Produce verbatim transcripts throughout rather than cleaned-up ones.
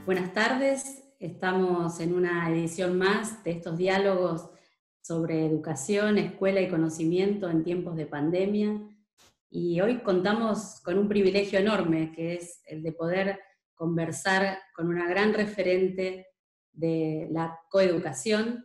Buenas tardes, estamos en una edición más de estos diálogos sobre educación, escuela y conocimiento en tiempos de pandemia. Y hoy contamos con un privilegio enorme, que es el de poder conversar con una gran referente de la coeducación.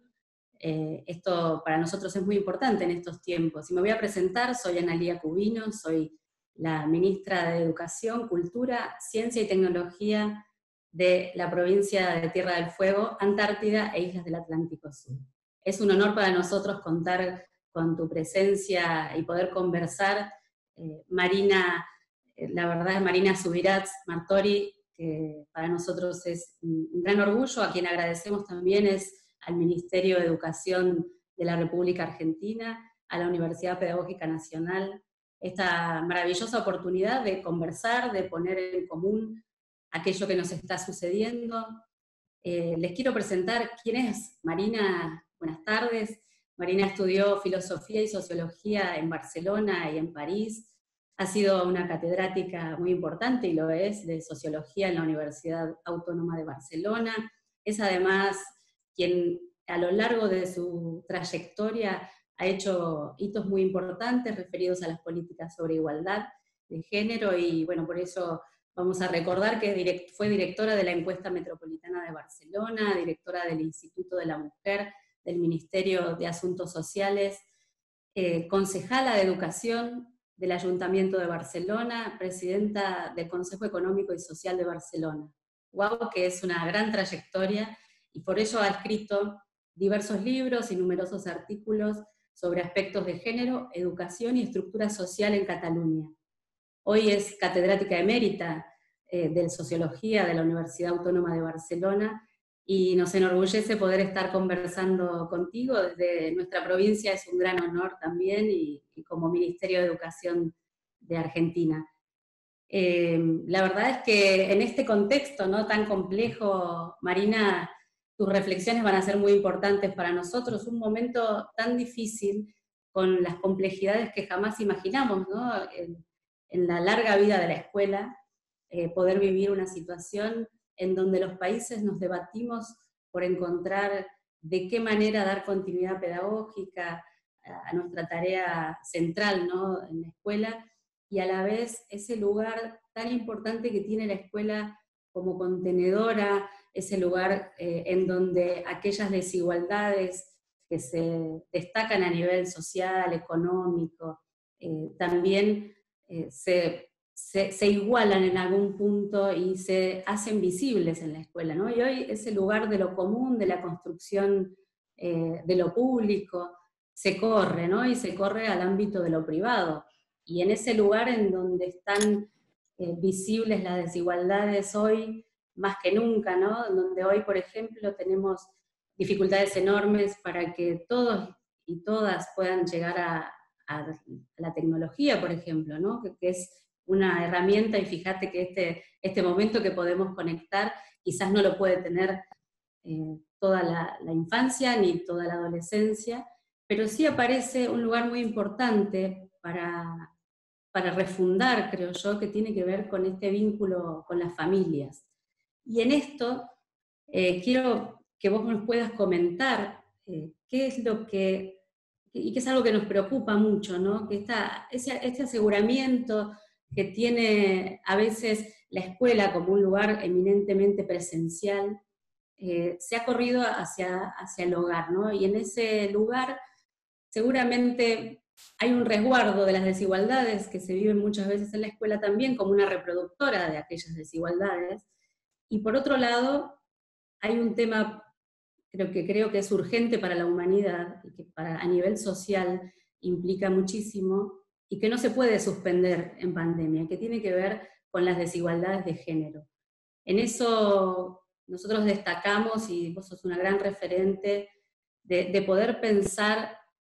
Eh, esto para nosotros es muy importante en estos tiempos. Y me voy a presentar, soy Analía Cubino, soy la ministra de Educación, Cultura, Ciencia y Tecnología de la provincia de Tierra del Fuego, Antártida e Islas del Atlántico Sur. Es un honor para nosotros contar con tu presencia y poder conversar. Eh, Marina, eh, la verdad, Marina Subirats Martori, que para nosotros es un gran orgullo, a quien agradecemos también es al Ministerio de Educación de la República Argentina, a la Universidad Pedagógica Nacional, esta maravillosa oportunidad de conversar, de poner en común aquello que nos está sucediendo. Eh, les quiero presentar quién es Marina. Buenas tardes. Marina estudió filosofía y sociología en Barcelona y en París. Ha sido una catedrática muy importante, y lo es, de sociología en la Universidad Autónoma de Barcelona. Es además quien a lo largo de su trayectoria ha hecho hitos muy importantes referidos a las políticas sobre igualdad de género, y bueno, por eso vamos a recordar que fue directora de la Encuesta Metropolitana de Barcelona, directora del Instituto de la Mujer, del Ministerio de Asuntos Sociales, eh, concejala de Educación del Ayuntamiento de Barcelona, presidenta del Consejo Económico y Social de Barcelona. Guau, que es una gran trayectoria, y por ello ha escrito diversos libros y numerosos artículos sobre aspectos de género, educación y estructura social en Cataluña. Hoy es catedrática emérita eh, de Sociología de la Universidad Autónoma de Barcelona, y nos enorgullece poder estar conversando contigo desde nuestra provincia. Es un gran honor también, y, y como Ministerio de Educación de Argentina. Eh, la verdad es que en este contexto, ¿no?, tan complejo, Marina, tus reflexiones van a ser muy importantes para nosotros, un momento tan difícil, con las complejidades que jamás imaginamos, ¿no?, en, en la larga vida de la escuela, eh, poder vivir una situación en donde los países nos debatimos por encontrar de qué manera dar continuidad pedagógica a, a nuestra tarea central, ¿no?, en la escuela, y a la vez ese lugar tan importante que tiene la escuela como contenedora, ese lugar eh, en donde aquellas desigualdades que se destacan a nivel social, económico, eh, también eh, se, se, se igualan en algún punto y se hacen visibles en la escuela, ¿no? Y hoy ese lugar de lo común, de la construcción eh, de lo público, se corre, ¿no? Y se corre al ámbito de lo privado. Y en ese lugar en donde están eh, visibles las desigualdades hoy, más que nunca, ¿no?, donde hoy, por ejemplo, tenemos dificultades enormes para que todos y todas puedan llegar a, a la tecnología, por ejemplo, ¿no?, que, que es una herramienta, y fíjate que este, este momento que podemos conectar quizás no lo puede tener eh, toda la, la infancia ni toda la adolescencia, pero sí aparece un lugar muy importante para para refundar, creo yo, que tiene que ver con este vínculo con las familias. Y en esto eh, quiero que vos nos puedas comentar eh, qué es lo que, y que es algo que nos preocupa mucho, ¿no?, que esta, ese, este aseguramiento que tiene a veces la escuela como un lugar eminentemente presencial, eh, se ha corrido hacia, hacia el hogar, ¿no? Y en ese lugar seguramente hay un resguardo de las desigualdades que se viven muchas veces en la escuela también como una reproductora de aquellas desigualdades. Y por otro lado, hay un tema creo que, creo que es urgente para la humanidad, y que para, a nivel social implica muchísimo, y que no se puede suspender en pandemia, que tiene que ver con las desigualdades de género. En eso nosotros destacamos, y vos sos una gran referente, de, de poder pensar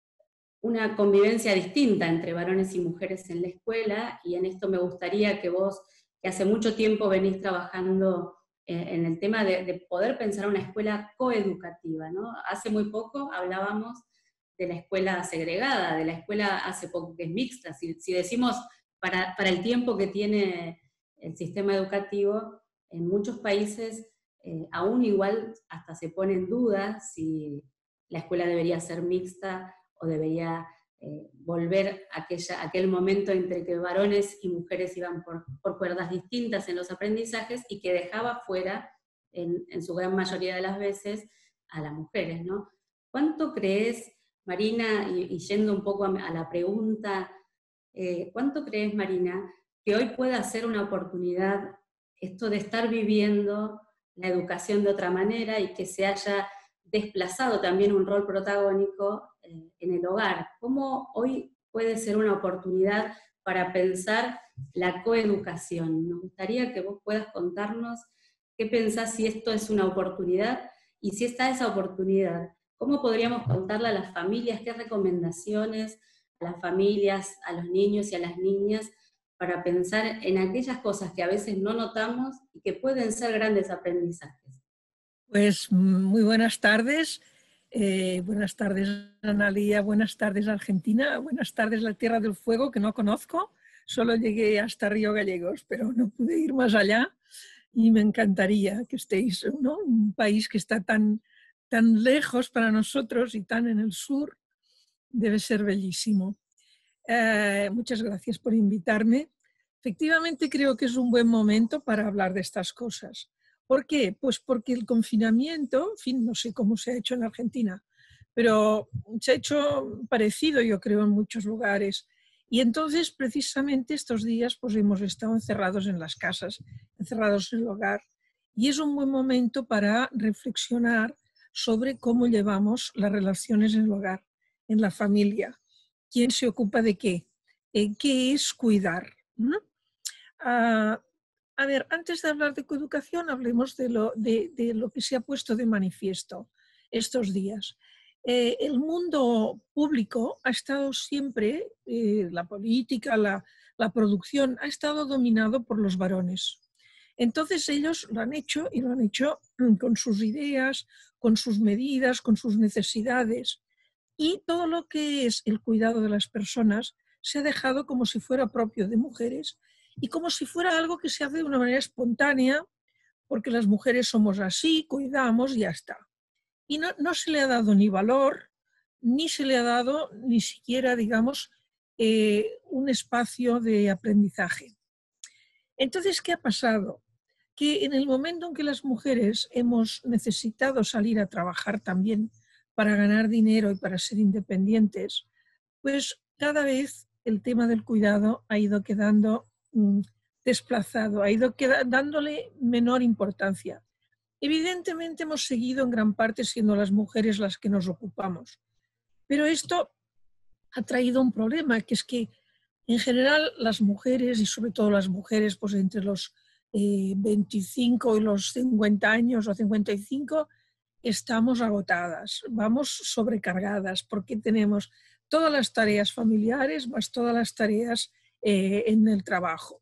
una convivencia distinta entre varones y mujeres en la escuela, y en esto me gustaría que vos, que hace mucho tiempo venís trabajando eh, en el tema de, de poder pensar una escuela coeducativa, ¿no? Hace muy poco hablábamos de la escuela segregada, de la escuela hace poco que es mixta. Si, si decimos para, para el tiempo que tiene el sistema educativo, en muchos países eh, aún igual hasta se pone en duda si la escuela debería ser mixta o debería eh, volver a aquella, aquel momento entre que varones y mujeres iban por, por cuerdas distintas en los aprendizajes y que dejaba fuera, en, en su gran mayoría de las veces, a las mujeres, ¿no? ¿Cuánto crees, Marina, y, y yendo un poco a, a la pregunta, eh, ¿cuánto crees, Marina, que hoy pueda ser una oportunidad esto de estar viviendo la educación de otra manera y que se haya desplazado también un rol protagónico eh, en el hogar? ¿Cómo hoy puede ser una oportunidad para pensar la coeducación? Nos gustaría que vos puedas contarnos qué pensás, si esto es una oportunidad, y si está esa oportunidad, ¿cómo podríamos contarle a las familias? ¿Qué recomendaciones a las familias, a los niños y a las niñas para pensar en aquellas cosas que a veces no notamos y que pueden ser grandes aprendizajes? Pues muy buenas tardes. Eh, buenas tardes, Analía. Buenas tardes, Argentina. Buenas tardes, la Tierra del Fuego, que no conozco. Solo llegué hasta Río Gallegos, pero no pude ir más allá. Y me encantaría que estéis, ¿no? Un país que está tan, tan lejos para nosotros y tan en el sur. Debe ser bellísimo. Eh, muchas gracias por invitarme. Efectivamente, creo que es un buen momento para hablar de estas cosas. ¿Por qué? Pues porque el confinamiento, en fin, no sé cómo se ha hecho en Argentina, pero se ha hecho parecido, yo creo, en muchos lugares. Y entonces, precisamente estos días, pues hemos estado encerrados en las casas, encerrados en el hogar. Y es un buen momento para reflexionar sobre cómo llevamos las relaciones en el hogar, en la familia. ¿Quién se ocupa de qué? Eh, ¿Qué es cuidar? ¿No? Ah, a ver, antes de hablar de coeducación, hablemos de lo, de, de lo que se ha puesto de manifiesto estos días. Eh, el mundo público ha estado siempre, eh, la política, la, la producción, ha estado dominado por los varones. Entonces ellos lo han hecho y lo han hecho con sus ideas, con sus medidas, con sus necesidades. Y todo lo que es el cuidado de las personas se ha dejado como si fuera propio de mujeres y como si fuera algo que se hace de una manera espontánea, porque las mujeres somos así, cuidamos y ya está. Y no, no se le ha dado ni valor, ni se le ha dado ni siquiera, digamos, eh, un espacio de aprendizaje. Entonces, ¿qué ha pasado? Que en el momento en que las mujeres hemos necesitado salir a trabajar también para ganar dinero y para ser independientes, pues cada vez el tema del cuidado ha ido quedando mm, desplazado, ha ido queda, dándole menor importancia. Evidentemente hemos seguido en gran parte siendo las mujeres las que nos ocupamos, pero esto ha traído un problema, que es que en general las mujeres, y sobre todo las mujeres pues entre los eh, veinticinco y los cincuenta años o cincuenta y cinco, estamos agotadas, vamos sobrecargadas porque tenemos todas las tareas familiares más todas las tareas eh, en el trabajo.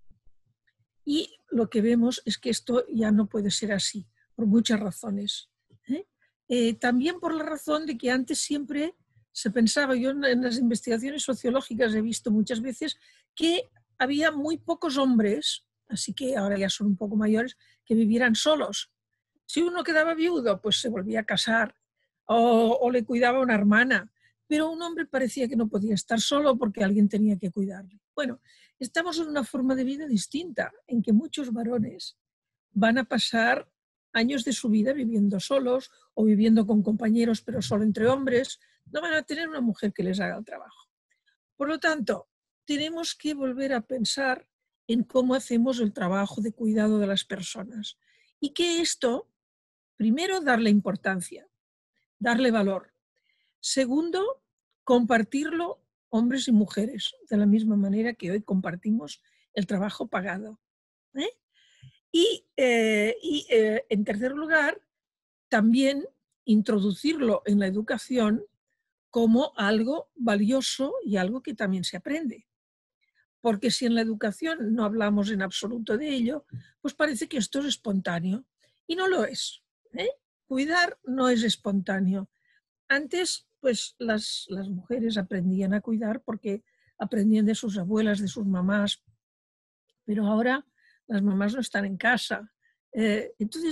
Y lo que vemos es que esto ya no puede ser así, por muchas razones. ¿eh? Eh, también por la razón de que antes siempre se pensaba, yo en las investigaciones sociológicas he visto muchas veces que había muy pocos hombres, así que ahora ya son un poco mayores, que vivieran solos. Si uno quedaba viudo, pues se volvía a casar o, o le cuidaba a una hermana, pero un hombre parecía que no podía estar solo porque alguien tenía que cuidarle. Bueno, estamos en una forma de vida distinta, en que muchos varones van a pasar años de su vida viviendo solos o viviendo con compañeros, pero solo entre hombres, no van a tener una mujer que les haga el trabajo. Por lo tanto, tenemos que volver a pensar en cómo hacemos el trabajo de cuidado de las personas y que esto, primero, darle importancia, darle valor. Segundo, compartirlo hombres y mujeres, de la misma manera que hoy compartimos el trabajo pagado. ¿eh? Y, eh, y eh, en tercer lugar, también introducirlo en la educación como algo valioso y algo que también se aprende. Porque si en la educación no hablamos en absoluto de ello, pues parece que esto es espontáneo. Y no lo es. ¿eh? Cuidar no es espontáneo. Antes, pues las, las mujeres aprendían a cuidar porque aprendían de sus abuelas, de sus mamás, pero ahora las mamás no están en casa. Eh, entonces,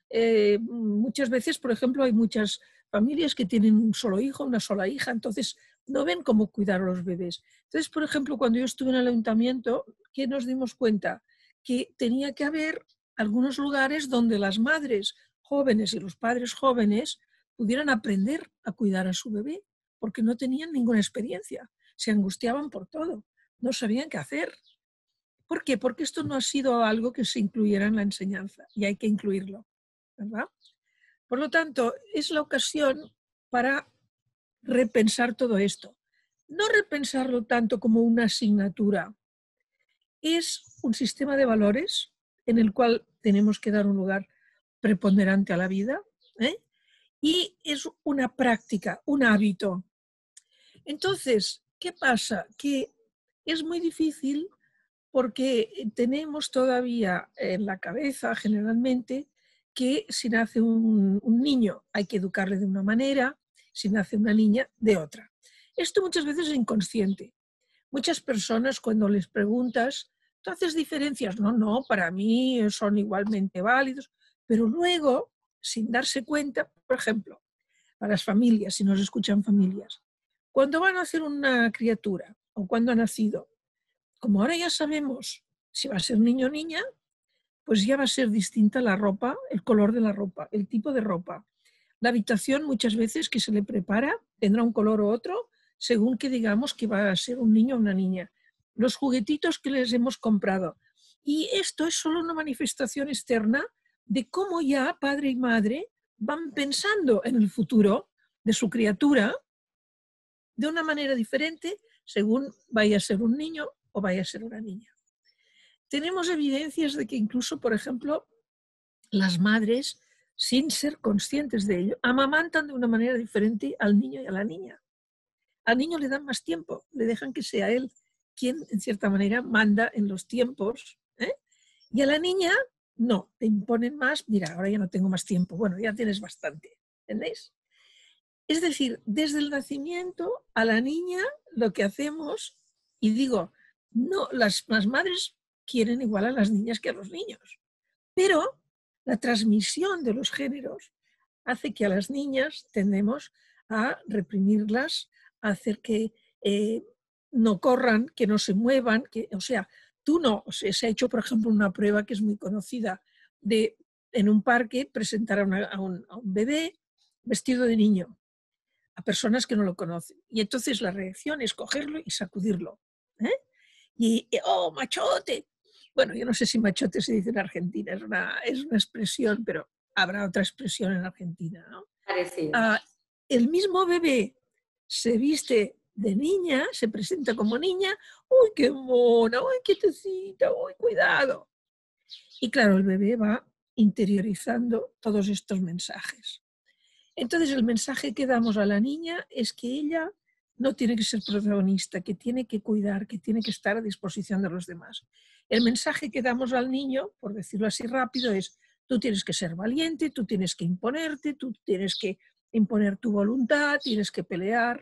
Eh, muchas veces, por ejemplo, hay muchas familias que tienen un solo hijo, una sola hija, entonces no ven cómo cuidar a los bebés. Entonces, por ejemplo, cuando yo estuve en el ayuntamiento, ¿qué nos dimos cuenta? Que tenía que haber algunos lugares donde las madres jóvenes y los padres jóvenes pudieran aprender a cuidar a su bebé, porque no tenían ninguna experiencia, se angustiaban por todo, no sabían qué hacer. ¿Por qué? Porque esto no ha sido algo que se incluyera en la enseñanza y hay que incluirlo, ¿verdad? Por lo tanto, es la ocasión para repensar todo esto. No repensarlo tanto como una asignatura, es un sistema de valores en el cual tenemos que dar un lugar preponderante a la vida, ¿eh? Y es una práctica, un hábito. Entonces, ¿qué pasa? Que es muy difícil porque tenemos todavía en la cabeza generalmente que si nace un, un niño hay que educarle de una manera, si nace una niña de otra. Esto muchas veces es inconsciente. Muchas personas cuando les preguntas, ¿tú haces diferencias? No, no, para mí son igualmente válidos, pero luego, sin darse cuenta, por ejemplo, para las familias, si nos escuchan familias, cuando van a hacer una criatura o cuando ha nacido, como ahora ya sabemos si va a ser niño o niña, pues ya va a ser distinta la ropa, el color de la ropa, el tipo de ropa. La habitación muchas veces que se le prepara tendrá un color u otro según que digamos que va a ser un niño o una niña. Los juguetitos que les hemos comprado. Y esto es solo una manifestación externa de cómo ya padre y madre van pensando en el futuro de su criatura de una manera diferente según vaya a ser un niño o vaya a ser una niña. Tenemos evidencias de que incluso, por ejemplo, las madres, sin ser conscientes de ello, amamantan de una manera diferente al niño y a la niña. Al niño le dan más tiempo, le dejan que sea él quien, en cierta manera, manda en los tiempos, ¿eh? Y a la niña, no, te imponen más, mira, ahora ya no tengo más tiempo, bueno, ya tienes bastante, ¿entendéis? Es decir, desde el nacimiento a la niña lo que hacemos, y digo, no, las, las madres quieren igual a las niñas que a los niños, pero la transmisión de los géneros hace que a las niñas tendemos a reprimirlas, a hacer que eh, no corran, que no se muevan, que, o sea, tú no, o sea, se ha hecho por ejemplo una prueba que es muy conocida de en un parque presentar a, una, a, un, a un bebé vestido de niño a personas que no lo conocen. Y entonces la reacción es cogerlo y sacudirlo. ¿eh? Y, ¡oh, machote! Bueno, yo no sé si machote se dice en Argentina, es una, es una expresión, pero habrá otra expresión en Argentina, ¿no? Parecido. Ah, el mismo bebé se viste de niña, se presenta como niña, ¡uy, qué mona! ¡Uy, quietecita! ¡Uy, cuidado! Y claro, el bebé va interiorizando todos estos mensajes. Entonces el mensaje que damos a la niña es que ella no tiene que ser protagonista, que tiene que cuidar, que tiene que estar a disposición de los demás. El mensaje que damos al niño, por decirlo así rápido, es tú tienes que ser valiente, tú tienes que imponerte, tú tienes que imponer tu voluntad, tienes que pelear.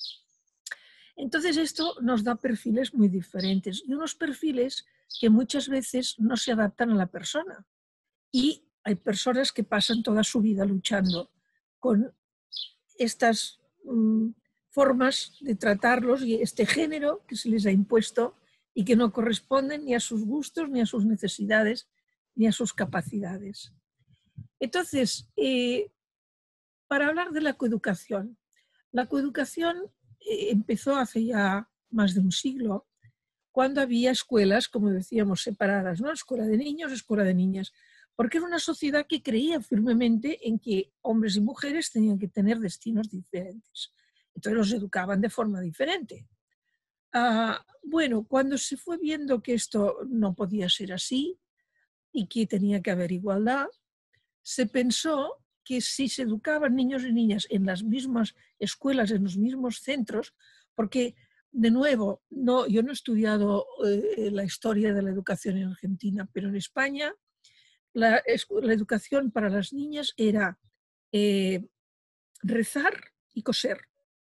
Entonces esto nos da perfiles muy diferentes y unos perfiles que muchas veces no se adaptan a la persona. Y hay personas que pasan toda su vida luchando con estas um, formas de tratarlos y este género que se les ha impuesto y que no corresponden ni a sus gustos, ni a sus necesidades, ni a sus capacidades. Entonces, eh, para hablar de la coeducación, la coeducación eh, empezó hace ya más de un siglo, cuando había escuelas, como decíamos, separadas, ¿no? Escuela de niños, escuela de niñas, porque era una sociedad que creía firmemente en que hombres y mujeres tenían que tener destinos diferentes. Entonces los educaban de forma diferente. Ah, bueno, cuando se fue viendo que esto no podía ser así y que tenía que haber igualdad, se pensó que si se educaban niños y niñas en las mismas escuelas, en los mismos centros, porque de nuevo, no, yo no he estudiado eh, la historia de la educación en Argentina, pero en España la, la educación para las niñas era eh, rezar y coser.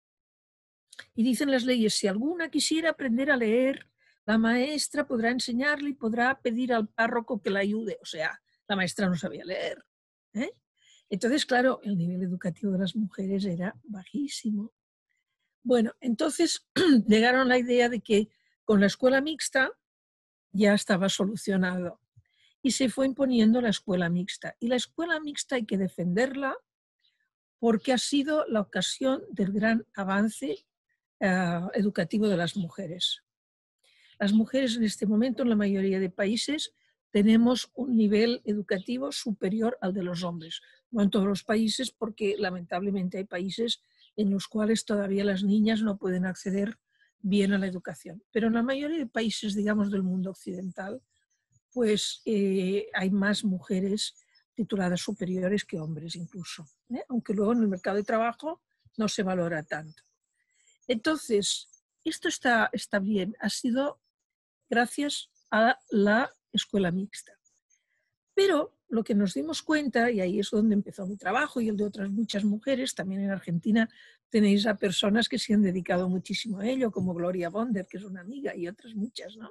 Y dicen las leyes, si alguna quisiera aprender a leer, la maestra podrá enseñarle y podrá pedir al párroco que la ayude. O sea, la maestra no sabía leer. ¿eh? Entonces, claro, el nivel educativo de las mujeres era bajísimo. Bueno, entonces llegaron a la idea de que con la escuela mixta ya estaba solucionado y se fue imponiendo la escuela mixta. Y la escuela mixta hay que defenderla porque ha sido la ocasión del gran avance eh, educativo de las mujeres. Las mujeres en este momento en la mayoría de países tenemos un nivel educativo superior al de los hombres. No en todos los países, porque lamentablemente hay países en los cuales todavía las niñas no pueden acceder bien a la educación. Pero en la mayoría de países, digamos, del mundo occidental, pues eh, hay más mujeres tituladas superiores que hombres incluso, ¿eh? Aunque luego en el mercado de trabajo no se valora tanto. Entonces, esto está, está bien, ha sido gracias a la escuela mixta. Pero lo que nos dimos cuenta, y ahí es donde empezó mi trabajo y el de otras muchas mujeres, también en Argentina tenéis a personas que se han dedicado muchísimo a ello, como Gloria Bonder, que es una amiga, y otras muchas, ¿no?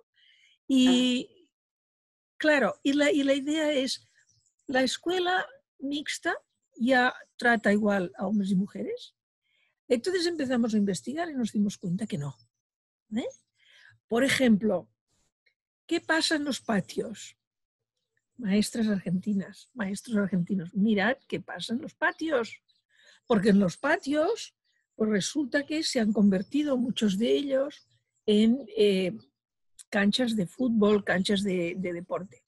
Y claro, y la, y la idea es, la escuela mixta ya trata igual a hombres y mujeres. Entonces empezamos a investigar y nos dimos cuenta que no, ¿eh? Por ejemplo, ¿qué pasa en los patios? Maestras argentinas, maestros argentinos, mirad qué pasa en los patios. Porque en los patios, pues resulta que se han convertido muchos de ellos en eh, canchas de fútbol, canchas de, de deporte.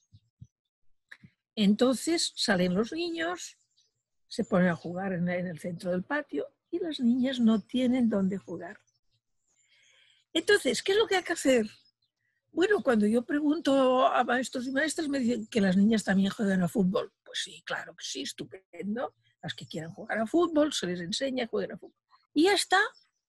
Entonces salen los niños, se ponen a jugar en, en el centro del patio y las niñas no tienen dónde jugar. Entonces, ¿qué es lo que hay que hacer? Bueno, cuando yo pregunto a maestros y maestras me dicen que las niñas también juegan a fútbol. Pues sí, claro que sí, estupendo. Las que quieran jugar a fútbol, se les enseña a jugar a fútbol. Y ya está.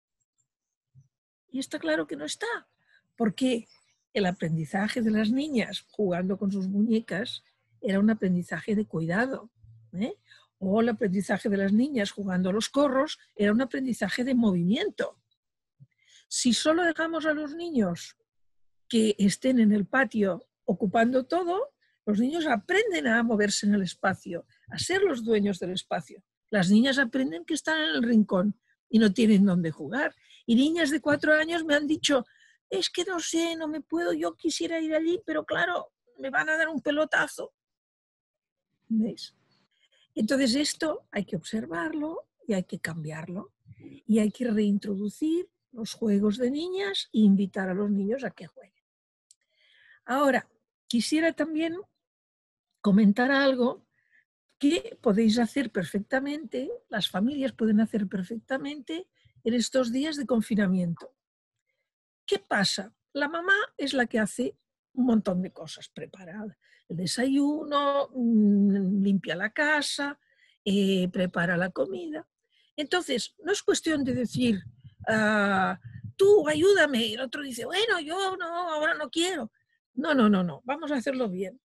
Y está claro que no está. Porque el aprendizaje de las niñas jugando con sus muñecas era un aprendizaje de cuidado, ¿eh? O el aprendizaje de las niñas jugando a los corros era un aprendizaje de movimiento. Si solo dejamos a los niños que estén en el patio ocupando todo, los niños aprenden a moverse en el espacio, a ser los dueños del espacio. Las niñas aprenden que están en el rincón y no tienen dónde jugar. Y niñas de cuatro años me han dicho, es que no sé, no me puedo, yo quisiera ir allí, pero claro, me van a dar un pelotazo. ¿Veis? Entonces esto hay que observarlo y hay que cambiarlo. Y hay que reintroducir los juegos de niñas e invitar a los niños a que jueguen. Ahora, quisiera también comentar algo que podéis hacer perfectamente, las familias pueden hacer perfectamente en estos días de confinamiento. ¿Qué pasa? La mamá es la que hace un montón de cosas, prepara el desayuno, limpia la casa, eh, prepara la comida. Entonces, no es cuestión de decir, uh, tú ayúdame, y el otro dice, bueno, yo no, ahora no quiero. No, no, no, no, vamos a hacerlo bien.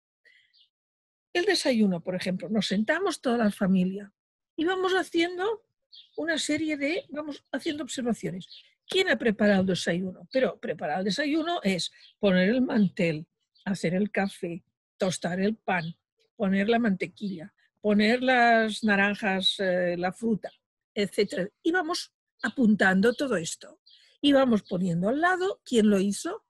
El desayuno, por ejemplo, nos sentamos toda la familia y vamos haciendo una serie de, vamos haciendo observaciones. ¿Quién ha preparado el desayuno? Pero preparar el desayuno es poner el mantel, hacer el café, tostar el pan, poner la mantequilla, poner las naranjas, eh, la fruta, etcétera. Y vamos apuntando todo esto. Y vamos poniendo al lado quién lo hizo.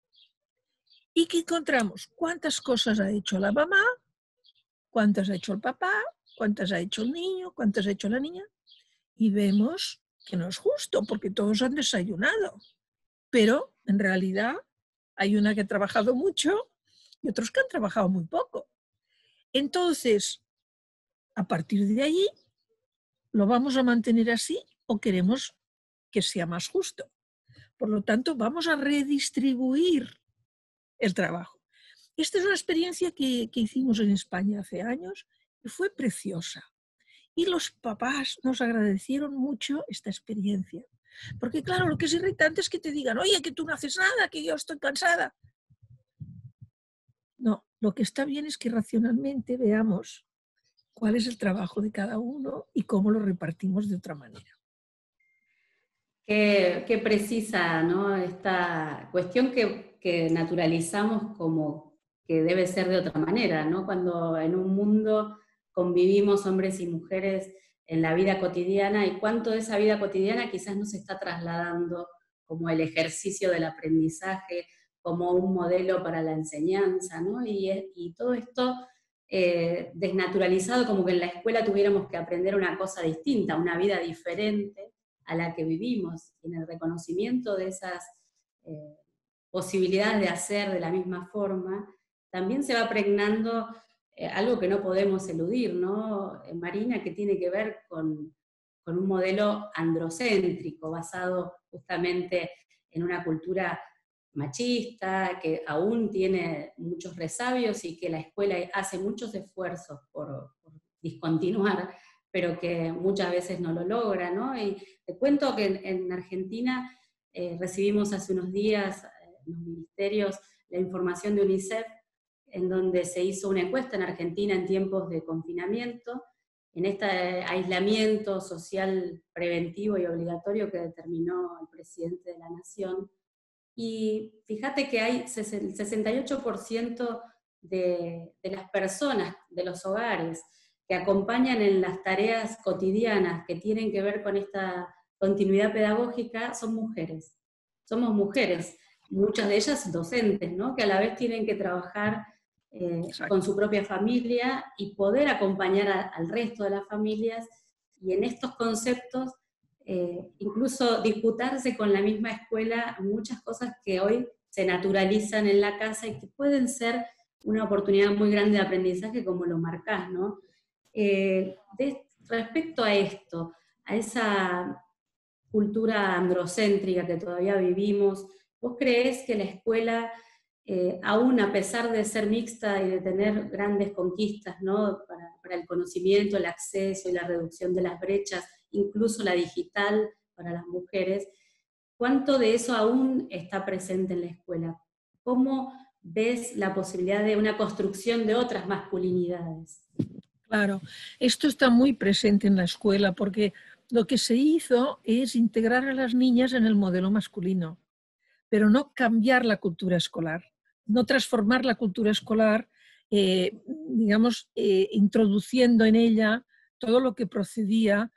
¿Y qué encontramos? ¿Cuántas cosas ha hecho la mamá? ¿Cuántas ha hecho el papá? ¿Cuántas ha hecho el niño? ¿Cuántas ha hecho la niña? Y vemos que no es justo porque todos han desayunado. Pero en realidad hay una que ha trabajado mucho y otros que han trabajado muy poco. Entonces, a partir de allí, ¿lo vamos a mantener así o queremos que sea más justo? Por lo tanto, vamos a redistribuir el trabajo. Esta es una experiencia que, que hicimos en España hace años y fue preciosa. Y los papás nos agradecieron mucho esta experiencia. Porque claro, lo que es irritante es que te digan, oye, que tú no haces nada, que yo estoy cansada. No, lo que está bien es que racionalmente veamos cuál es el trabajo de cada uno y cómo lo repartimos de otra manera. Qué, qué precisa, ¿no? Esta cuestión que, que naturalizamos como que debe ser de otra manera, ¿no? Cuando en un mundo convivimos hombres y mujeres en la vida cotidiana y cuánto de esa vida cotidiana quizás no se está trasladando como el ejercicio del aprendizaje, como un modelo para la enseñanza, ¿no? Y, y todo esto eh, desnaturalizado, como que en la escuela tuviéramos que aprender una cosa distinta, una vida diferente a la que vivimos, y en el reconocimiento de esas eh, posibilidades de hacer de la misma forma, también se va pregnando eh, algo que no podemos eludir, ¿no, eh, Marina? Que tiene que ver con, con un modelo androcéntrico, basado justamente en una cultura machista, que aún tiene muchos resabios y que la escuela hace muchos esfuerzos por, por discontinuar, pero que muchas veces no lo logra, ¿no? Y te cuento que en, en Argentina eh, recibimos hace unos días eh, en los ministerios la información de UNICEF, en donde se hizo una encuesta en Argentina en tiempos de confinamiento, en este aislamiento social preventivo y obligatorio que determinó el presidente de la Nación. Y fíjate que hay el sesenta y ocho por ciento de, de las personas, de los hogares, que acompañan en las tareas cotidianas que tienen que ver con esta continuidad pedagógica, son mujeres. Somos mujeres, muchas de ellas docentes, ¿no? Que a la vez tienen que trabajar eh, con su propia familia y poder acompañar a, al resto de las familias, y en estos conceptos eh, incluso disputarse con la misma escuela muchas cosas que hoy se naturalizan en la casa y que pueden ser una oportunidad muy grande de aprendizaje, como lo marcás, ¿no? Eh, de, respecto a esto, a esa cultura androcéntrica que todavía vivimos, ¿vos creés que la escuela, eh, aún a pesar de ser mixta y de tener grandes conquistas, ¿no? para, para el conocimiento, el acceso y la reducción de las brechas, incluso la digital para las mujeres, cuánto de eso aún está presente en la escuela? ¿Cómo ves la posibilidad de una construcción de otras masculinidades? Claro, esto está muy presente en la escuela porque lo que se hizo es integrar a las niñas en el modelo masculino, pero no cambiar la cultura escolar, no transformar la cultura escolar, eh, digamos, eh, introduciendo en ella todo lo que procedía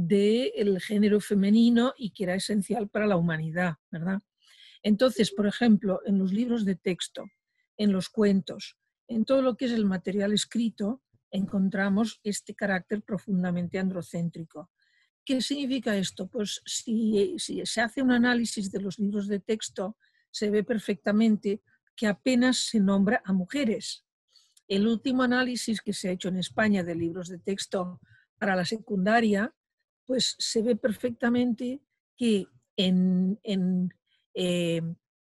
del género femenino y que era esencial para la humanidad, ¿verdad? Entonces, por ejemplo, en los libros de texto, en los cuentos, en todo lo que es el material escrito, encontramos este carácter profundamente androcéntrico. ¿Qué significa esto? Pues si, si se hace un análisis de los libros de texto, se ve perfectamente que apenas se nombra a mujeres. El último análisis que se ha hecho en España de libros de texto para la secundaria, pues se ve perfectamente que en, en eh,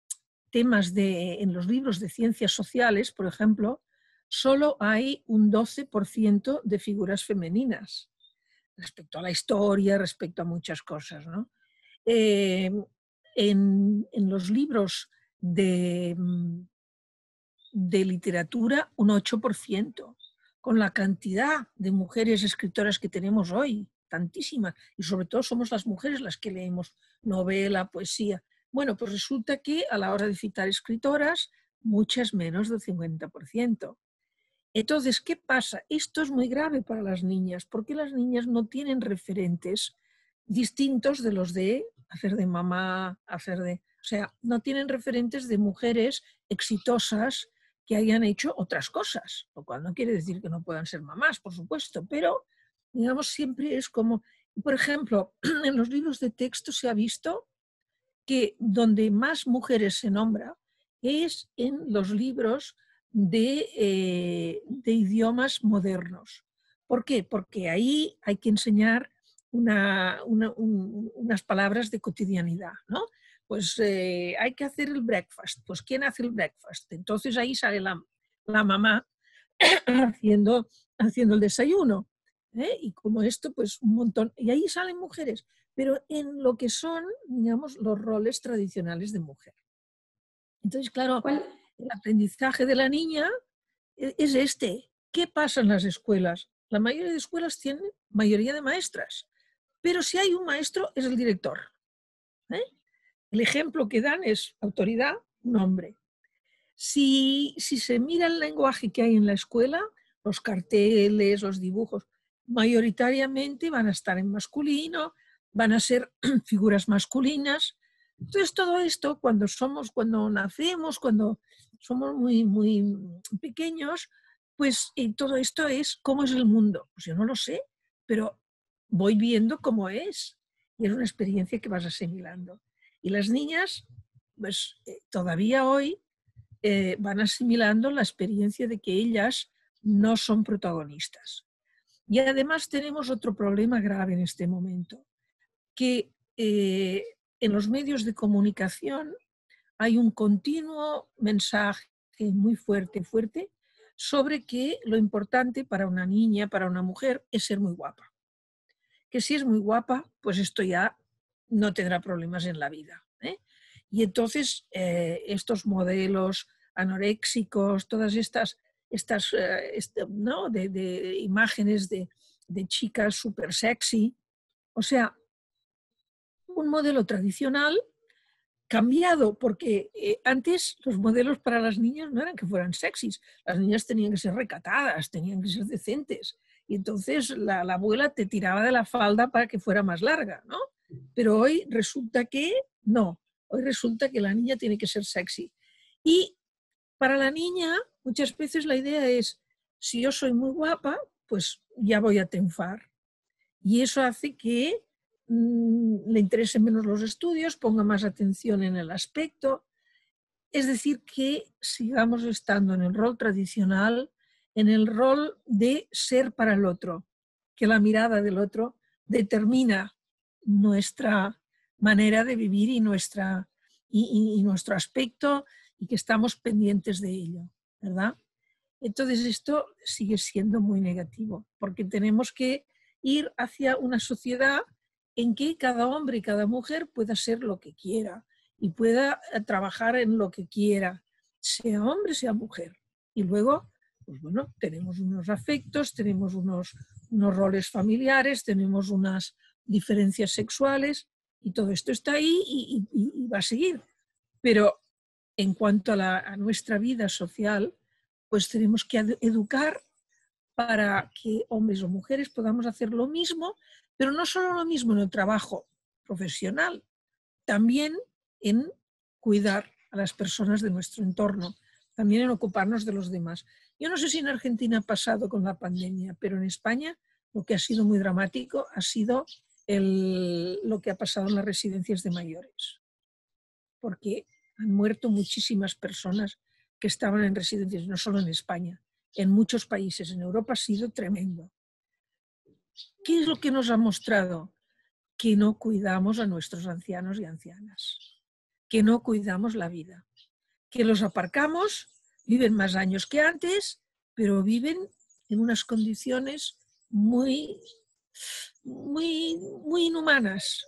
temas de, en los libros de ciencias sociales, por ejemplo, solo hay un doce por ciento de figuras femeninas respecto a la historia, respecto a muchas cosas, ¿no? Eh, en, en los libros de, de literatura, un ocho por ciento, con la cantidad de mujeres escritoras que tenemos hoy, tantísimas, y sobre todo somos las mujeres las que leemos novela, poesía. Bueno, pues resulta que a la hora de citar escritoras, muchas menos del cincuenta por ciento. Entonces, ¿qué pasa? Esto es muy grave para las niñas, porque las niñas no tienen referentes distintos de los de hacer de mamá, hacer de... O sea, no tienen referentes de mujeres exitosas que hayan hecho otras cosas, lo cual no quiere decir que no puedan ser mamás, por supuesto, pero, digamos, siempre es como... Por ejemplo, en los libros de texto se ha visto que donde más mujeres se nombra es en los libros de, eh, de idiomas modernos. ¿Por qué? Porque ahí hay que enseñar una, una, un, unas palabras de cotidianidad, ¿no? Pues eh, hay que hacer el breakfast. Pues ¿quién hace el breakfast? Entonces ahí sale la, la mamá haciendo, haciendo el desayuno. ¿eh? Y como esto, pues un montón. Y ahí salen mujeres, pero en lo que son, digamos, los roles tradicionales de mujer. Entonces, claro, ¿Cuál? el aprendizaje de la niña es este. ¿Qué pasa en las escuelas? La mayoría de escuelas tienen mayoría de maestras, pero si hay un maestro es el director. ¿eh? El ejemplo que dan es autoridad, un hombre. Si, si se mira el lenguaje que hay en la escuela, los carteles, los dibujos, mayoritariamente van a estar en masculino, van a ser figuras masculinas. Entonces todo esto, cuando somos, cuando nacemos, cuando somos muy, muy pequeños, pues y todo esto es cómo es el mundo. Pues yo no lo sé, pero voy viendo cómo es. Y es una experiencia que vas asimilando. Y las niñas, pues eh, todavía hoy eh, van asimilando la experiencia de que ellas no son protagonistas. Y además tenemos otro problema grave en este momento, que eh, en los medios de comunicación hay un continuo mensaje muy fuerte, fuerte, sobre que lo importante para una niña, para una mujer, es ser muy guapa. Que si es muy guapa, pues esto ya no tendrá problemas en la vida, ¿eh? Y entonces eh, estos modelos anoréxicos, todas estas, estas eh, este, ¿no? de, de imágenes de, de chicas súper sexy, o sea, un modelo tradicional cambiado, porque eh, antes los modelos para las niñas no eran que fueran sexys, las niñas tenían que ser recatadas, tenían que ser decentes, y entonces la, la abuela te tiraba de la falda para que fuera más larga, ¿no? Pero hoy resulta que no, hoy resulta que la niña tiene que ser sexy. Y para la niña muchas veces la idea es, si yo soy muy guapa, pues ya voy a triunfar. Y eso hace que mmm, le interesen menos los estudios, ponga más atención en el aspecto. Es decir, que sigamos estando en el rol tradicional, en el rol de ser para el otro, que la mirada del otro determina nuestra manera de vivir y, nuestra, y, y, y nuestro aspecto, y que estamos pendientes de ello, ¿verdad? Entonces esto sigue siendo muy negativo, porque tenemos que ir hacia una sociedad en que cada hombre y cada mujer pueda ser lo que quiera y pueda trabajar en lo que quiera, sea hombre, sea mujer. Y luego, pues bueno, tenemos unos afectos, tenemos unos, unos roles familiares, tenemos unas diferencias sexuales y todo esto está ahí y, y, y va a seguir. Pero en cuanto a, la, a nuestra vida social, pues tenemos que educar para que hombres o mujeres podamos hacer lo mismo, pero no solo lo mismo en el trabajo profesional, también en cuidar a las personas de nuestro entorno, también en ocuparnos de los demás. Yo no sé si en Argentina ha pasado con la pandemia, pero en España lo que ha sido muy dramático ha sido el, lo que ha pasado en las residencias de mayores, porque han muerto muchísimas personas que estaban en residencias, no solo en España, en muchos países. En Europa ha sido tremendo. ¿Qué es lo que nos ha mostrado? Que no cuidamos a nuestros ancianos y ancianas, que no cuidamos la vida, que los aparcamos, viven más años que antes, pero viven en unas condiciones muy, muy, muy inhumanas.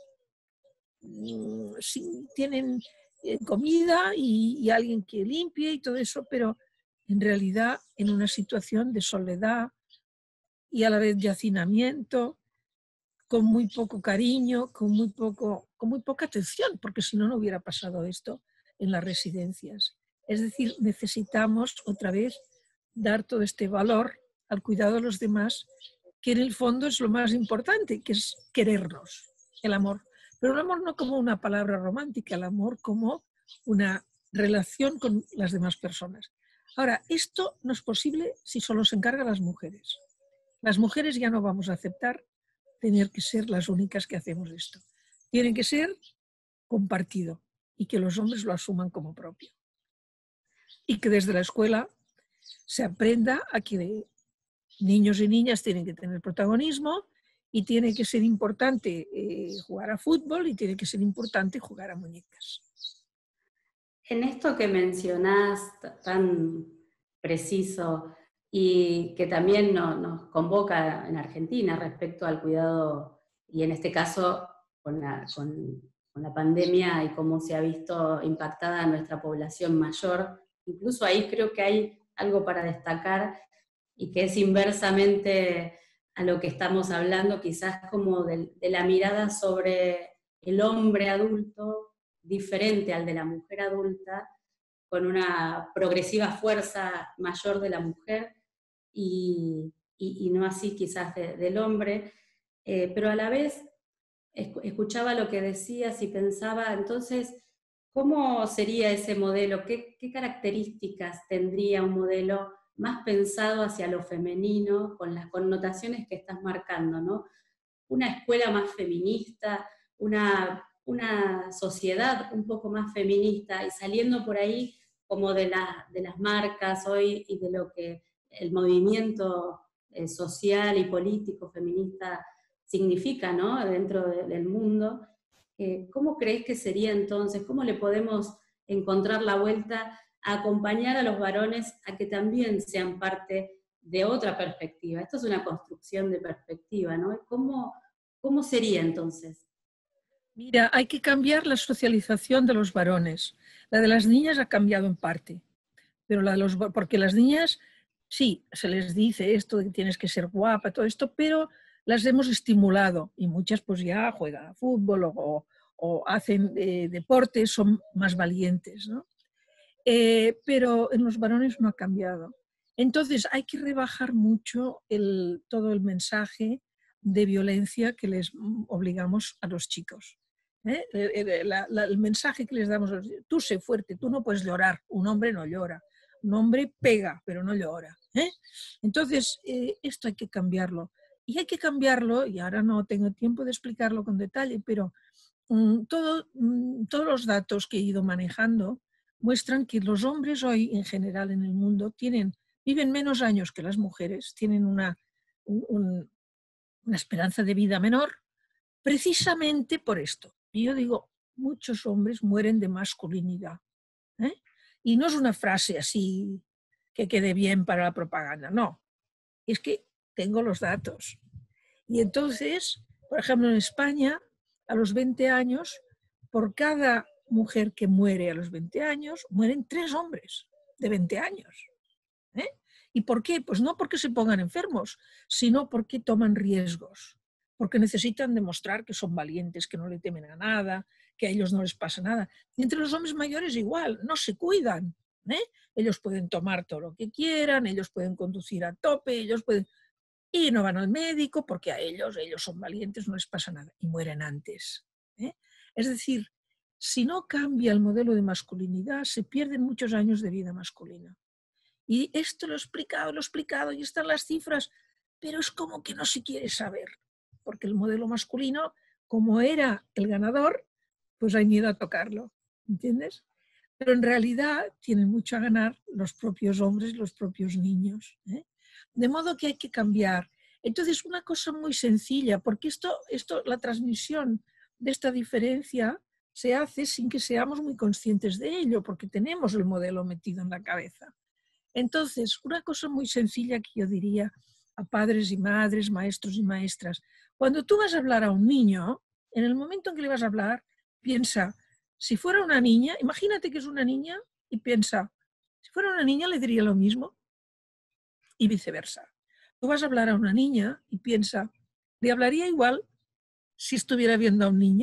Sí, tienen comida y, y alguien que limpie y todo eso, pero en realidad en una situación de soledad y a la vez de hacinamiento, con muy poco cariño, con muy, poco, con muy poca atención, porque si no, no hubiera pasado esto en las residencias. Es decir, necesitamos otra vez dar todo este valor al cuidado de los demás, que en el fondo es lo más importante, que es querernos, el amor. Pero el amor no como una palabra romántica, el amor como una relación con las demás personas. Ahora, esto no es posible si solo se encargan las mujeres. Las mujeres ya no vamos a aceptar tener que ser las únicas que hacemos esto. Tienen que ser compartido y que los hombres lo asuman como propio. Y que desde la escuela se aprenda a que niños y niñas tienen que tener protagonismo y tiene que ser importante eh, jugar a fútbol y tiene que ser importante jugar a muñecas. En esto que mencionás tan preciso y que también no, nos convoca en Argentina respecto al cuidado, y en este caso con la, con, con la pandemia y cómo se ha visto impactada nuestra población mayor, incluso ahí creo que hay algo para destacar y que es inversamente a lo que estamos hablando, quizás como de, de la mirada sobre el hombre adulto, diferente al de la mujer adulta, con una progresiva fuerza mayor de la mujer, y, y, y no así quizás de, del hombre, eh, pero a la vez escuchaba lo que decías y pensaba, entonces, ¿cómo sería ese modelo? ¿Qué, qué características tendría un modelo más pensado hacia lo femenino, con las connotaciones que estás marcando, ¿no? Una escuela más feminista, una, una sociedad un poco más feminista, y saliendo por ahí como de, la, de las marcas hoy y de lo que el movimiento eh, social y político feminista significa, ¿no? Dentro de, del mundo. Eh, ¿Cómo crees que sería entonces? ¿Cómo le podemos encontrar la vuelta a acompañar a los varones a que también sean parte de otra perspectiva? Esto es una construcción de perspectiva, ¿no? ¿Cómo, cómo sería entonces? Mira, hay que cambiar la socialización de los varones. La de las niñas ha cambiado en parte, pero la de los, porque las niñas, sí, se les dice esto de que tienes que ser guapa, todo esto, pero las hemos estimulado y muchas pues ya juegan a fútbol o, o hacen eh, deporte, son más valientes, ¿no? Eh, pero en los varones no ha cambiado. Entonces hay que rebajar mucho el, todo el mensaje de violencia que les obligamos a los chicos. ¿Eh? El, la, la, el mensaje que les damos, tú sé fuerte, tú no puedes llorar, un hombre no llora, un hombre pega, pero no llora. ¿Eh? Entonces, eh, esto hay que cambiarlo. Y hay que cambiarlo, y ahora no tengo tiempo de explicarlo con detalle, pero um, todo, um, todos los datos que he ido manejando muestran que los hombres hoy, en general en el mundo, tienen, viven menos años que las mujeres, tienen una, un, una esperanza de vida menor, precisamente por esto. Y yo digo, muchos hombres mueren de masculinidad. ¿Eh? Y no es una frase así que quede bien para la propaganda, no. Es que tengo los datos. Y entonces, por ejemplo, en España, a los veinte años, por cada mujer que muere a los veinte años, mueren tres hombres de veinte años. ¿Eh? ¿Y por qué? Pues no porque se pongan enfermos, sino porque toman riesgos, porque necesitan demostrar que son valientes, que no le temen a nada, que a ellos no les pasa nada. Y entre los hombres mayores igual, no se cuidan. ¿Eh? Ellos pueden tomar todo lo que quieran, ellos pueden conducir a tope, ellos pueden... Y no van al médico porque a ellos, ellos son valientes, no les pasa nada y mueren antes. ¿Eh? Es decir, si no cambia el modelo de masculinidad, se pierden muchos años de vida masculina. Y esto lo he explicado, lo he explicado y están las cifras, pero es como que no se quiere saber, porque el modelo masculino, como era el ganador, pues hay miedo a tocarlo, ¿entiendes? Pero en realidad tienen mucho a ganar los propios hombres, los propios niños. ¿Eh? De modo que hay que cambiar. Entonces, una cosa muy sencilla, porque esto, esto, la transmisión de esta diferencia se hace sin que seamos muy conscientes de ello, porque tenemos el modelo metido en la cabeza. Entonces, una cosa muy sencilla que yo diría a padres y madres, maestros y maestras, cuando tú vas a hablar a un niño, en el momento en que le vas a hablar, piensa, si fuera una niña, imagínate que es una niña y piensa, si fuera una niña le diría lo mismo y viceversa. Tú vas a hablar a una niña y piensa, le hablaría igual si estuviera viendo a un niño,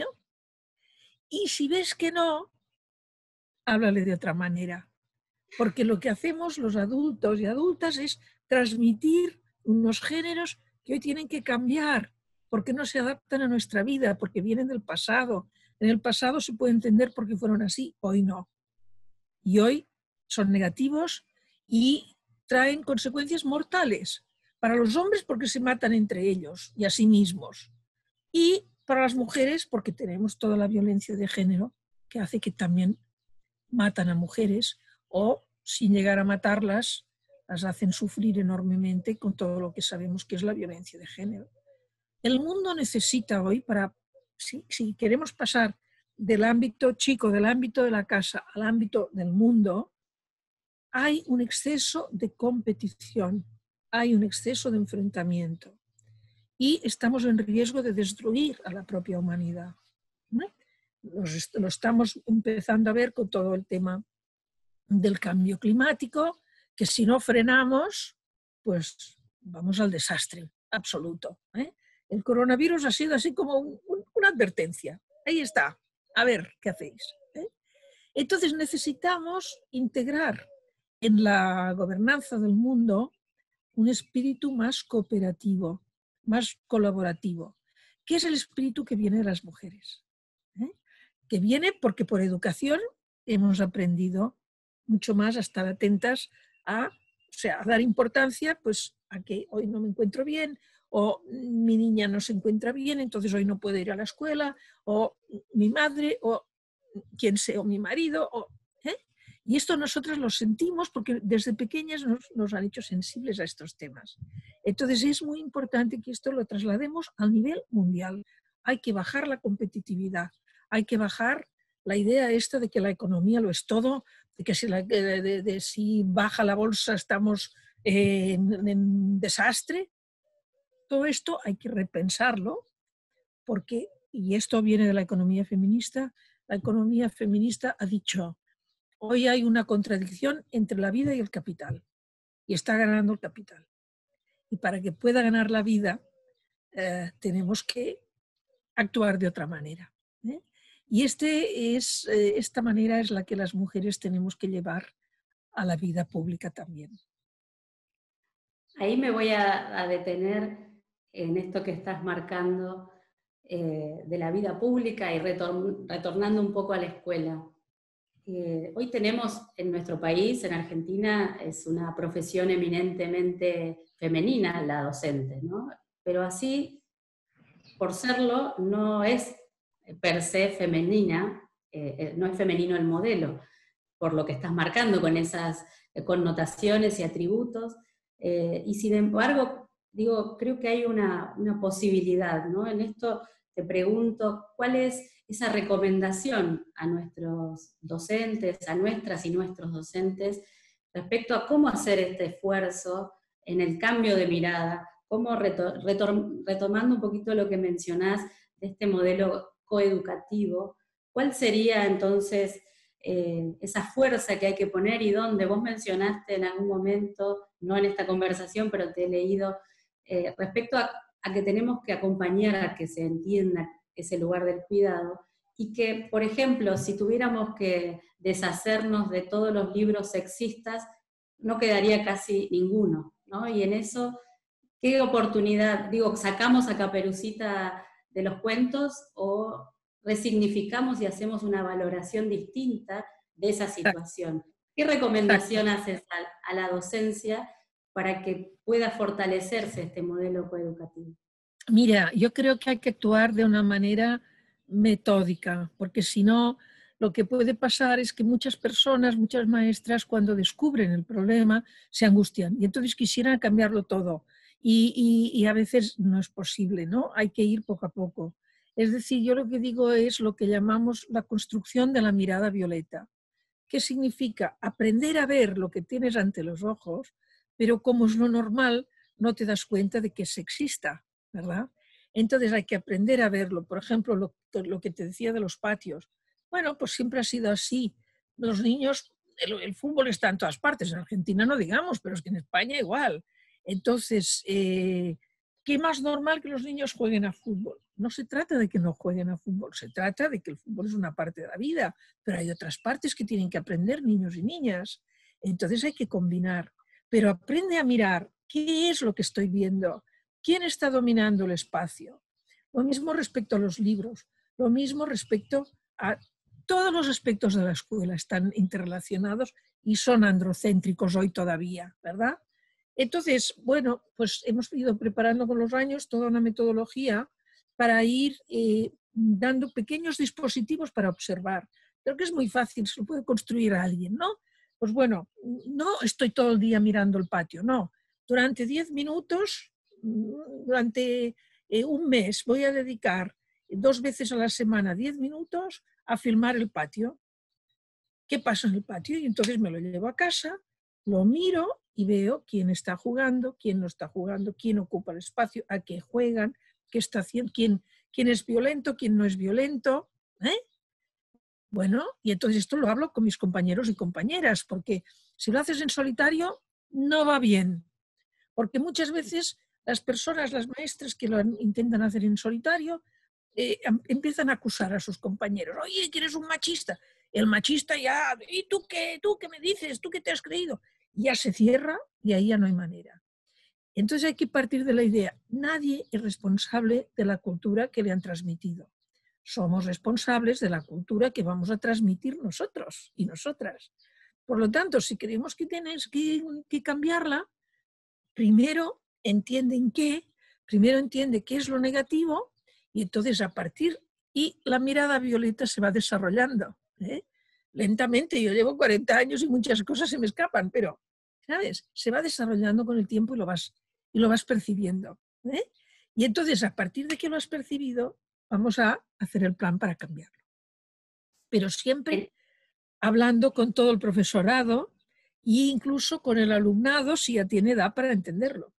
y si ves que no, háblale de otra manera. Porque lo que hacemos los adultos y adultas es transmitir unos géneros que hoy tienen que cambiar, porque no se adaptan a nuestra vida, porque vienen del pasado. En el pasado se puede entender por qué fueron así, hoy no. Y hoy son negativos y traen consecuencias mortales. Para los hombres porque se matan entre ellos y a sí mismos. Y para las mujeres porque tenemos toda la violencia de género que hace que también matan a mujeres o, sin llegar a matarlas, las hacen sufrir enormemente con todo lo que sabemos que es la violencia de género. El mundo necesita hoy, para, si, si queremos pasar del ámbito chico, del ámbito de la casa al ámbito del mundo, hay un exceso de competición, hay un exceso de enfrentamiento y estamos en riesgo de destruir a la propia humanidad. ¿No? Lo estamos empezando a ver con todo el tema del cambio climático, que si no frenamos, pues vamos al desastre absoluto. ¿Eh? El coronavirus ha sido así como un, un, una advertencia. Ahí está, a ver qué hacéis. ¿Eh? Entonces necesitamos integrar en la gobernanza del mundo un espíritu más cooperativo, más colaborativo, que es el espíritu que viene de las mujeres, ¿eh? Que viene porque por educación hemos aprendido mucho más a estar atentas a, o sea, a dar importancia pues, a que hoy no me encuentro bien, o mi niña no se encuentra bien, entonces hoy no puede ir a la escuela, o mi madre, o quien sea, o mi marido, o, ¿eh? Y esto nosotros lo sentimos porque desde pequeñas nos, nos han hecho sensibles a estos temas. Entonces es muy importante que esto lo traslademos al nivel mundial. Hay que bajar la competitividad, hay que bajar la idea esta de que la economía lo es todo, de que si, la, de, de, de si baja la bolsa estamos eh, en, en desastre. Todo esto hay que repensarlo porque, y esto viene de la economía feminista, la economía feminista ha dicho: hoy hay una contradicción entre la vida y el capital, y está ganando el capital. Y para que pueda ganar la vida, eh, tenemos que actuar de otra manera, ¿eh? Y este es, eh, esta manera es la que las mujeres tenemos que llevar a la vida pública también. Ahí me voy a, a detener en esto que estás marcando eh, de la vida pública y retor retornando un poco a la escuela. Eh, hoy tenemos en nuestro país, en Argentina, es una profesión eminentemente femenina la docente, ¿no? Pero así, por serlo, no es per se femenina, eh, no es femenino el modelo, por lo que estás marcando con esas connotaciones y atributos, eh, y sin embargo, digo, creo que hay una, una posibilidad, ¿no? En esto te pregunto, ¿cuál es esa recomendación a nuestros docentes, a nuestras y nuestros docentes, respecto a cómo hacer este esfuerzo en el cambio de mirada, cómo retor retor retomando un poquito lo que mencionás de este modelo coeducativo, cuál sería entonces eh, esa fuerza que hay que poner y dónde? Vos mencionaste en algún momento, no en esta conversación, pero te he leído, eh, respecto a, a que tenemos que acompañar a que se entienda ese lugar del cuidado, y que, por ejemplo, si tuviéramos que deshacernos de todos los libros sexistas, no quedaría casi ninguno, ¿no? Y en eso, ¿qué oportunidad? Digo, ¿sacamos a Caperucita de los cuentos o resignificamos y hacemos una valoración distinta de esa situación? ¿Qué recomendación haces a, a la docencia para que pueda fortalecerse este modelo coeducativo? Mira, yo creo que hay que actuar de una manera metódica, porque si no, lo que puede pasar es que muchas personas, muchas maestras, cuando descubren el problema, se angustian y entonces quisieran cambiarlo todo. Y, y, y a veces no es posible, ¿no? Hay que ir poco a poco. Es decir, yo lo que digo es lo que llamamos la construcción de la mirada violeta. ¿Qué significa? Aprender a ver lo que tienes ante los ojos, pero como es lo normal, no te das cuenta de que es sexista, ¿verdad? Entonces hay que aprender a verlo. Por ejemplo, lo, lo que te decía de los patios. Bueno, pues siempre ha sido así. Los niños, el, el fútbol está en todas partes, en Argentina no digamos, pero es que en España igual. Entonces, eh, ¿qué más normal que los niños jueguen a fútbol? No se trata de que no jueguen a fútbol, se trata de que el fútbol es una parte de la vida, pero hay otras partes que tienen que aprender niños y niñas. Entonces hay que combinar. Pero aprende a mirar qué es lo que estoy viendo, quién está dominando el espacio. Lo mismo respecto a los libros, lo mismo respecto a todos los aspectos de la escuela, están interrelacionados y son androcéntricos hoy todavía, ¿verdad? Entonces, bueno, pues hemos ido preparando con los años toda una metodología para ir eh, dando pequeños dispositivos para observar. Creo que es muy fácil, se lo puede construir a alguien, ¿no? Pues bueno, no estoy todo el día mirando el patio, no. Durante diez minutos, durante eh, un mes, voy a dedicar dos veces a la semana diez minutos a filmar el patio. ¿Qué pasa en el patio? Y entonces me lo llevo a casa, lo miro y veo quién está jugando, quién no está jugando, quién ocupa el espacio, a qué juegan, qué está haciendo, quién, quién es violento, quién no es violento, ¿eh? Bueno, y entonces esto lo hablo con mis compañeros y compañeras, porque si lo haces en solitario, no va bien. Porque muchas veces las personas, las maestras que lo intentan hacer en solitario, eh, empiezan a acusar a sus compañeros. Oye, que eres un machista. El machista ya, ¿y tú qué? ¿Tú qué me dices? ¿Tú qué te has creído? Ya se cierra y ahí ya no hay manera. Entonces hay que partir de la idea, nadie es responsable de la cultura que le han transmitido. Somos responsables de la cultura que vamos a transmitir nosotros y nosotras. Por lo tanto, si creemos que tienes que, que cambiarla, primero entienden qué, primero entiende qué es lo negativo y entonces a partir, y la mirada violeta se va desarrollando, ¿eh? Lentamente. Yo llevo cuarenta años y muchas cosas se me escapan, pero, ¿sabes? Se va desarrollando con el tiempo y lo vas, y lo vas percibiendo, ¿eh? Y entonces, a partir de que lo has percibido, vamos a hacer el plan para cambiarlo. Pero siempre hablando con todo el profesorado e incluso con el alumnado si ya tiene edad para entenderlo.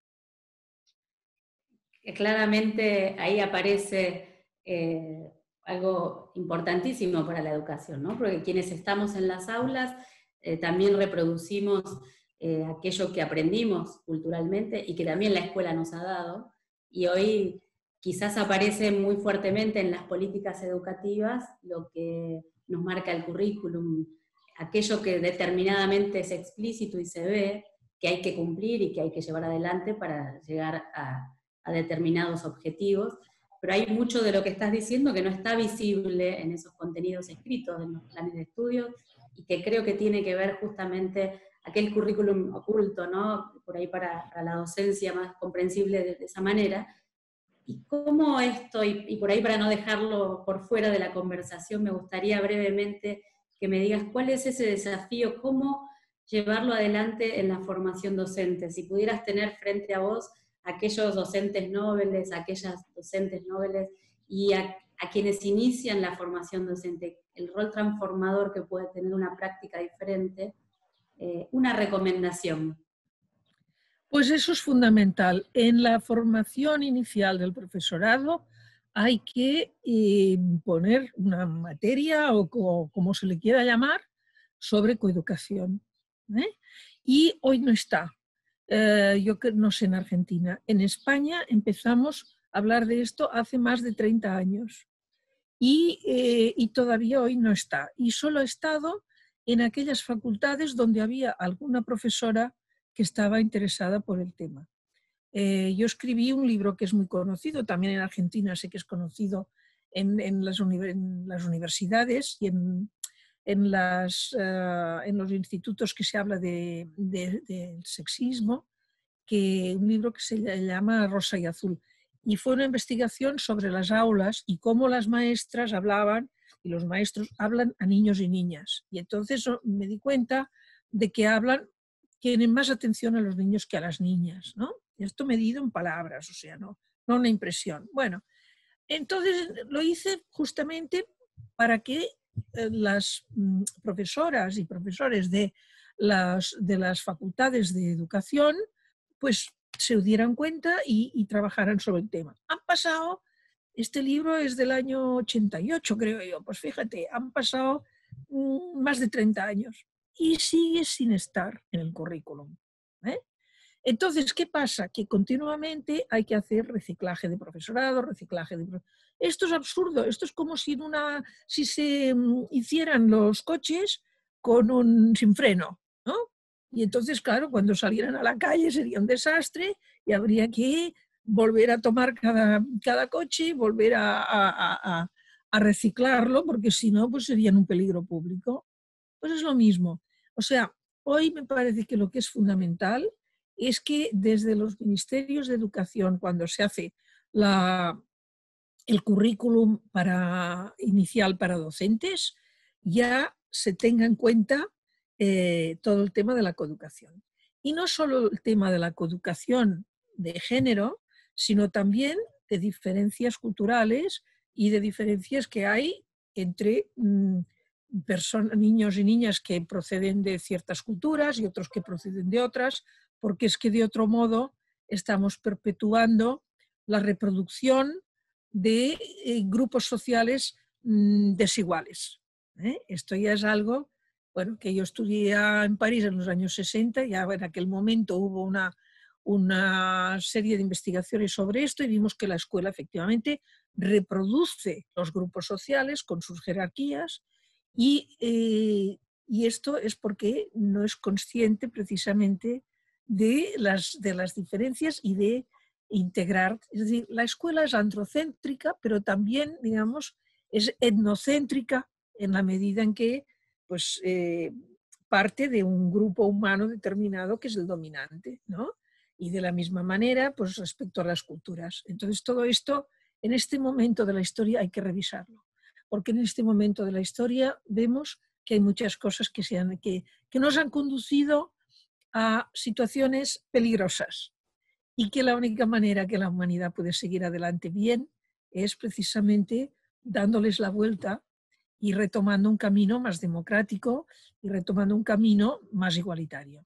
Claramente ahí aparece eh, algo importantísimo para la educación, ¿no? Porque quienes estamos en las aulas eh, también reproducimos eh, aquello que aprendimos culturalmente y que también la escuela nos ha dado, y hoy quizás aparece muy fuertemente en las políticas educativas lo que nos marca el currículum, aquello que determinadamente es explícito y se ve, que hay que cumplir y que hay que llevar adelante para llegar a, a determinados objetivos, pero hay mucho de lo que estás diciendo que no está visible en esos contenidos escritos, en los planes de estudio, y que creo que tiene que ver justamente aquel currículum oculto, ¿no? Por ahí para, para la docencia más comprensible de, de esa manera. Y cómo esto, y, y por ahí para no dejarlo por fuera de la conversación, me gustaría brevemente que me digas cuál es ese desafío, cómo llevarlo adelante en la formación docente. Si pudieras tener frente a vos aquellos docentes nobles, aquellas docentes nobles y a, a quienes inician la formación docente, el rol transformador que puede tener una práctica diferente, eh, una recomendación. Pues eso es fundamental. En la formación inicial del profesorado hay que eh, poner una materia o, o como se le quiera llamar sobre coeducación, ¿eh? Y hoy no está. Eh, yo no sé en Argentina. En España empezamos a hablar de esto hace más de treinta años y, eh, y todavía hoy no está. Y solo ha estado en aquellas facultades donde había alguna profesora que estaba interesada por el tema. Eh, yo escribí un libro que es muy conocido, también en Argentina sé que es conocido en, en, las, en las universidades y en, en, las, uh, en los institutos que se habla de, de, del sexismo, que un libro que se llama Rosa y Azul. Y fue una investigación sobre las aulas y cómo las maestras hablaban y los maestros hablan a niños y niñas. Y entonces me di cuenta de que hablan, tienen más atención a los niños que a las niñas, ¿no? Esto medido en palabras, o sea, no, no una impresión. Bueno, entonces lo hice justamente para que las profesoras y profesores de las, de las facultades de educación pues se dieran cuenta y, y trabajaran sobre el tema. Han pasado, este libro es del año ochenta y ocho, creo yo, pues fíjate, han pasado mmm, más de treinta años y sigue sin estar en el currículum, ¿eh? Entonces, ¿qué pasa? Que continuamente hay que hacer reciclaje de profesorado, reciclaje de... Esto es absurdo, esto es como si, en una, si se hicieran los coches con un, sin freno, ¿no? Y entonces, claro, cuando salieran a la calle sería un desastre y habría que volver a tomar cada, cada coche, volver a, a, a, a reciclarlo, porque si no, pues serían un peligro público. Pues es lo mismo. O sea, hoy me parece que lo que es fundamental es que desde los ministerios de educación, cuando se hace la, el currículum para, inicial para docentes, ya se tenga en cuenta eh, todo el tema de la coeducación. Y no solo el tema de la coeducación de género, sino también de diferencias culturales y de diferencias que hay entre mmm, personas, niños y niñas que proceden de ciertas culturas y otros que proceden de otras, porque es que de otro modo estamos perpetuando la reproducción de eh, grupos sociales mmm, desiguales. ¿eh? Esto ya es algo, bueno, que yo estudié en París en los años sesenta, ya en aquel momento hubo una, una serie de investigaciones sobre esto y vimos que la escuela efectivamente reproduce los grupos sociales con sus jerarquías y, eh, y esto es porque no es consciente precisamente de las, de las diferencias y de integrar. Es decir, la escuela es androcéntrica, pero también, digamos, es etnocéntrica en la medida en que pues, eh, parte de un grupo humano determinado que es el dominante, ¿no? Y de la misma manera, pues respecto a las culturas. Entonces, todo esto, en este momento de la historia hay que revisarlo, porque en este momento de la historia vemos que hay muchas cosas que, se han, que, que nos han conducido a situaciones peligrosas y que la única manera que la humanidad puede seguir adelante bien es precisamente dándoles la vuelta y retomando un camino más democrático y retomando un camino más igualitario.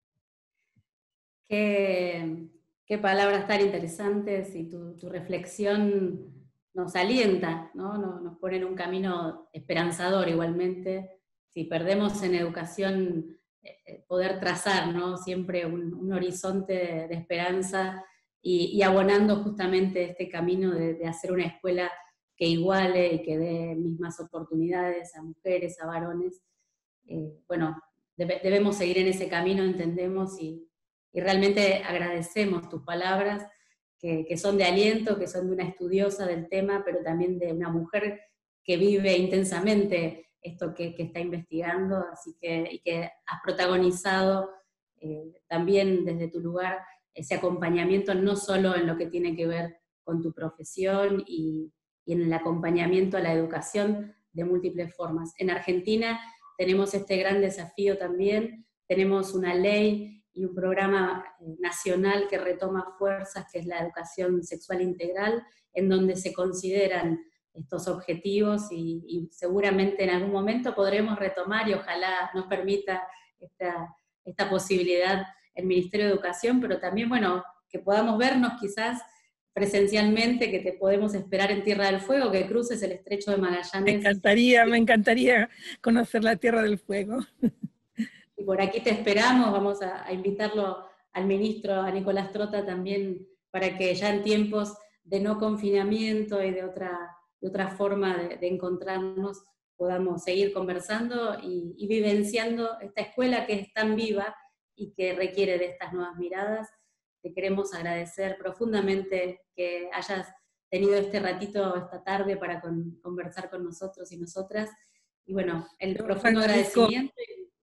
Qué, qué palabras tan interesantes, y tu, tu reflexión nos alienta, ¿no? Nos, nos pone en un camino esperanzador igualmente. Si perdemos en educación, eh, poder trazar, ¿no? Siempre un, un horizonte de, de esperanza y, y abonando justamente este camino de, de hacer una escuela que iguale y que dé mismas oportunidades a mujeres, a varones. Eh, bueno, debe, debemos seguir en ese camino, entendemos, y, y realmente agradecemos tus palabras, que, que son de aliento, que son de una estudiosa del tema, pero también de una mujer que vive intensamente esto que, que está investigando, así que, y que has protagonizado eh, también desde tu lugar ese acompañamiento, no solo en lo que tiene que ver con tu profesión y, y en el acompañamiento a la educación de múltiples formas. En Argentina tenemos este gran desafío también, tenemos una ley y un programa nacional que retoma fuerzas, que es la educación sexual integral, en donde se consideran estos objetivos y, y seguramente en algún momento podremos retomar, y ojalá nos permita esta, esta posibilidad el Ministerio de Educación, pero también, bueno, que podamos vernos quizás presencialmente, que te podemos esperar en Tierra del Fuego, que cruces el Estrecho de Magallanes. Me encantaría, me encantaría conocer la Tierra del Fuego. Y por aquí te esperamos, vamos a, a invitarlo al ministro, a Nicolás Trota también, para que ya en tiempos de no confinamiento y de otra, de otra forma de, de encontrarnos, podamos seguir conversando y, y vivenciando esta escuela que es tan viva y que requiere de estas nuevas miradas. Te queremos agradecer profundamente que hayas tenido este ratito esta tarde para con, conversar con nosotros y nosotras. Y bueno, el Yo profundo agradecimiento.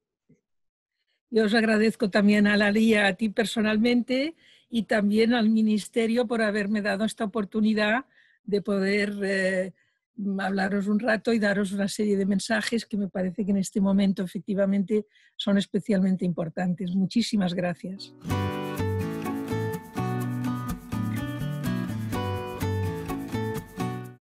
Yo os agradezco también a Lalía, a ti personalmente, y también al Ministerio por haberme dado esta oportunidad de poder eh, hablaros un rato y daros una serie de mensajes que me parece que en este momento efectivamente son especialmente importantes. Muchísimas gracias.